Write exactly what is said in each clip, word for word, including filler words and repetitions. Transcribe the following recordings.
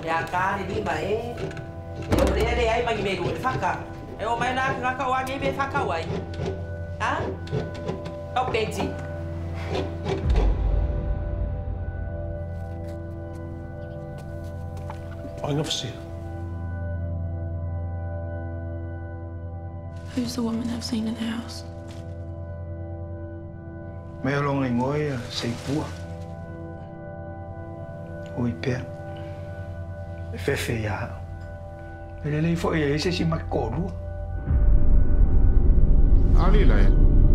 Ya kali di Maea. Eu olhei ele aí, mas me veio faca. Eu mais na faca o alguém me faca uai. Hã? Eu pedi. Olha você. Who's the woman I've seen in the house? Maea longa ngoi sei pua. Oi pé. Fefe ya. Ele nem foi esse se macoro. Ali lá.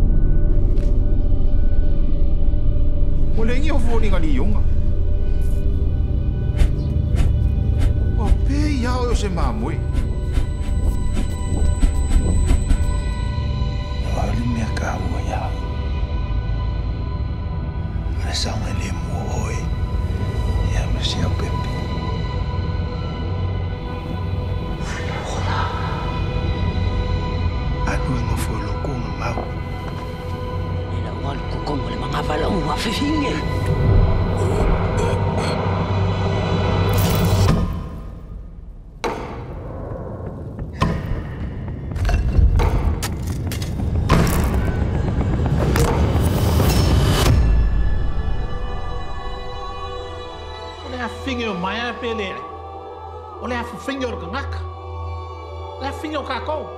O lenho eu vou ligar ali junga. O pé ya eu se mamui. Ali me acabo ya. Essa uma lemo oi. Ya me se o pepe. Ano nga foi louco no mau. Ela wal ko kung wala mga balong mafifingin. Fingo Maea pele. Olha a fingo o ngaka. La fingo kako.